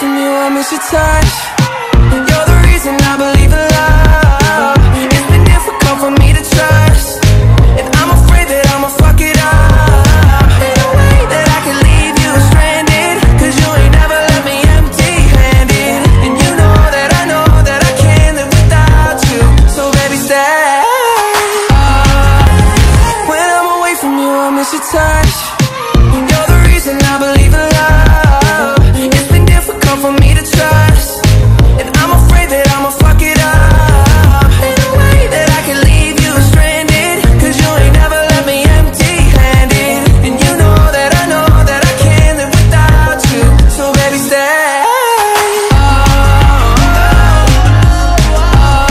from you, I miss your touch. You're the reason I believe in love. It's been difficult for me to trust, and I'm afraid that I'ma fuck it up. Ain't no way that I can leave you stranded, cause you ain't never left me empty-handed. And you know that I can't live without you. So baby stay. When I'm away from you, I miss your touch.